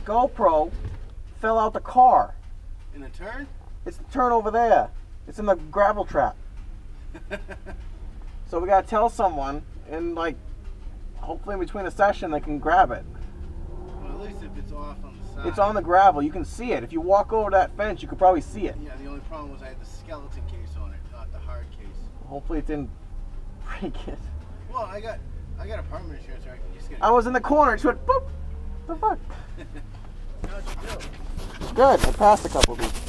GoPro fell out the car. In a turn? It's the turn over there. It's in the gravel trap. So we gotta tell someone, and like, hopefully in between a session they can grab it. Well, at least if it's off on the side. It's on the gravel. You can see it. If you walk over that fence, you could probably see it. Yeah, the only problem was I had the skeleton case on it, not the hard case. Hopefully it didn't break it. Well, I got apartment insurance, so I can just get it. I was in the corner. It just went boop. The fuck? How'd you do? Good. I passed a couple of these.